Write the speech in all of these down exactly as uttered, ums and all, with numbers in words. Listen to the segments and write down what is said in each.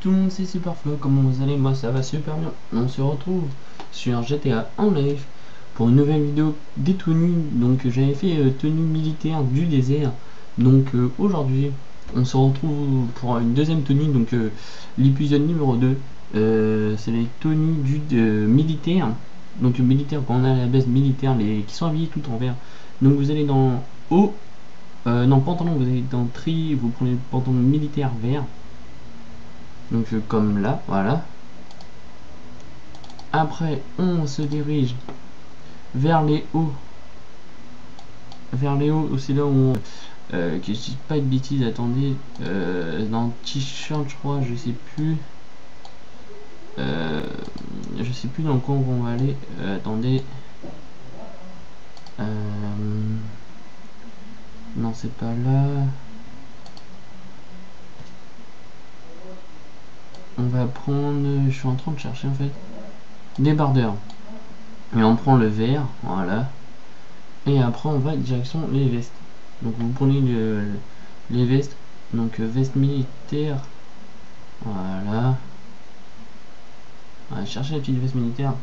tout le monde, c'est Superflo, comment vous allez? Moi ça va super bien. On se retrouve sur G T A en live pour une nouvelle vidéo des tenues. Donc j'avais fait euh, tenue militaire du désert. Donc euh, aujourd'hui on se retrouve pour une deuxième tenue, donc euh, l'épisode numéro deux. Euh, c'est les tenues du euh, militaire. Donc militaire, quand on a la base militaire, les qui sont habillés tout en vert. Donc vous allez dans haut, euh, non pantalon, vous allez dans tri, vous prenez le pantalon militaire vert. Donc euh, comme là, voilà. Après on se dirige vers les hauts. Vers les hauts, c'est là où on, euh, que je dis pas de bêtises, attendez, euh, dans le t-shirt je crois, je sais plus. Euh, je sais plus dans quoi on va aller. Euh, attendez. Euh, non c'est pas là. On va prendre, je suis en train de chercher en fait, débardeur. Et on prend le vert, voilà. Et après on va direction les vestes. Donc vous prenez le, les vestes, donc euh, veste militaire, voilà. On va chercher la petite veste militaire,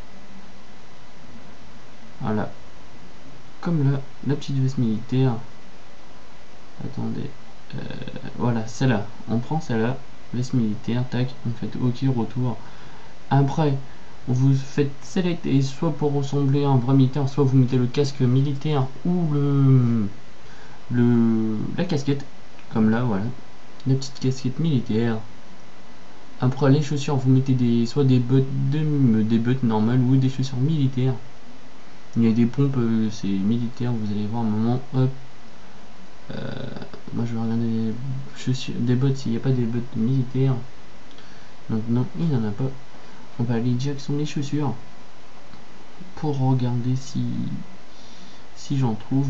voilà, comme là, la petite veste militaire. Attendez, euh, voilà, celle-là, on prend celle-là, veste militaire, tac, on fait OK, retour. Après, vous faites select et soit pour ressembler à un vrai militaire, soit vous mettez le casque militaire ou le, le la casquette, comme là, voilà, la petite casquette militaire. Après les chaussures, vous mettez des soit des bottes de, des bottes normales ou des chaussures militaires. Il y a des pompes, euh, c'est militaire, vous allez voir un moment, hop. Euh, moi je vais regarder des chaussures, des bottes s'il n'y a pas des bottes militaires. Donc non, il n'y en a pas. On va aller direction les chaussures pour regarder si si j'en trouve.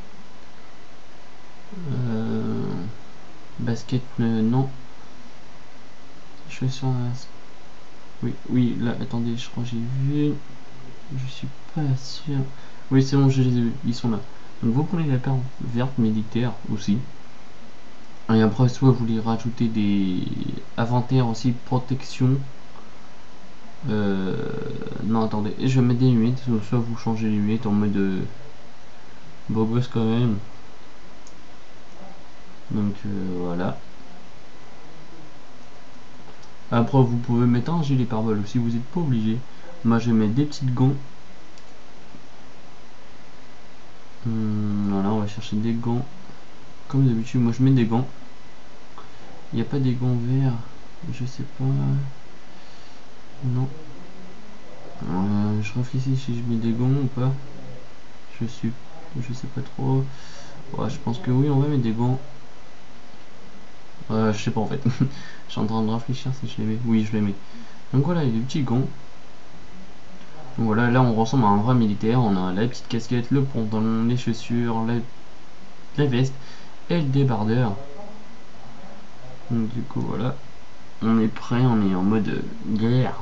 Euh, basket, euh, non. Chaussures, oui, oui, là, attendez, je crois que j'ai vu. Je suis pas sûr. Oui, c'est bon, je les ai vus, ils sont là. Donc vous prenez la paire verte militaire aussi. Et après, soit vous voulez rajouter des inventaires aussi, protection. Euh, non, attendez, je vais mettre des lunettes. Soit vous changez les lunettes en mode euh, beau gosse quand même. Donc euh, voilà. Après, vous pouvez mettre un gilet pare-balles aussi, vous n'êtes pas obligé. Moi, je vais mettre des petites gants. Hum, voilà, on va chercher des gants. Comme d'habitude, moi je mets des gants. Il n'y a pas des gants verts, je sais pas. Non. Euh, je réfléchis si je mets des gants ou pas. Je suis, je sais pas trop. Ouais, je pense que oui, on va mettre des gants. Euh, je sais pas en fait. Je suis en train de réfléchir si je les mets. Oui, je les mets. Donc voilà, il y a des petits gants. Donc voilà, là on ressemble à un vrai militaire. On a la petite casquette, le pantalon, les chaussures, la, la veste et le débardeur. Donc du coup voilà, on est prêt, on est en mode guerre.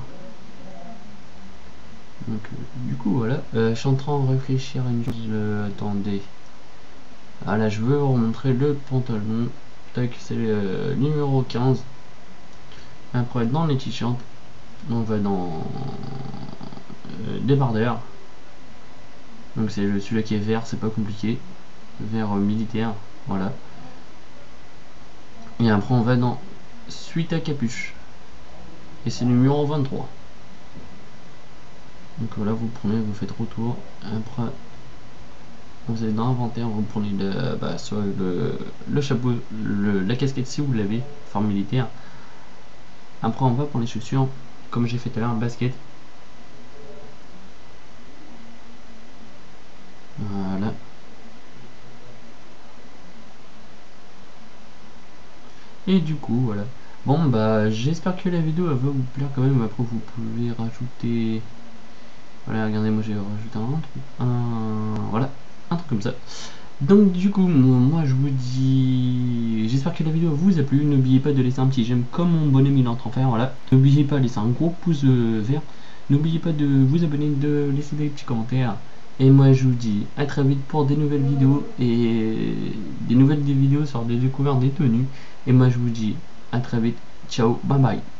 Donc euh, du coup voilà, euh, je suis en train de réfléchir à une chose. Euh, attendez. Ah là je veux vous montrer le pantalon. Tac, c'est le euh, numéro quinze. Après dans les t-shirts, on va dans euh, débardeur. Donc c'est celui-là qui est vert, c'est pas compliqué. Vert euh, militaire, voilà. Et après on va dans suite à capuche. Et c'est numéro vingt-trois. Donc voilà, vous prenez, vous faites retour. Après vous allez dans inventaire, vous prenez le, bah, soit le, le chapeau, le, la casquette si vous l'avez, forme militaire. Après on va pour les chaussures, comme j'ai fait tout à l'heure, basket. Voilà. Et du coup voilà. Bon bah j'espère que la vidéo elle va vous plaire quand même. Après vous pouvez rajouter. Voilà, regardez, moi j'ai rajouté un truc. Un. Voilà, un truc comme ça. Donc du coup moi je vous dis, j'espère que la vidéo vous a plu. N'oubliez pas de laisser un petit j'aime comme mon bonhomme il est en train de faire, voilà. N'oubliez pas de laisser un gros pouce euh, vert. N'oubliez pas de vous abonner, de laisser des petits commentaires. Et moi je vous dis à très vite pour des nouvelles vidéos et des nouvelles des vidéos sur des découvertes des tenues. Et moi je vous dis à très vite. ciao, bye bye.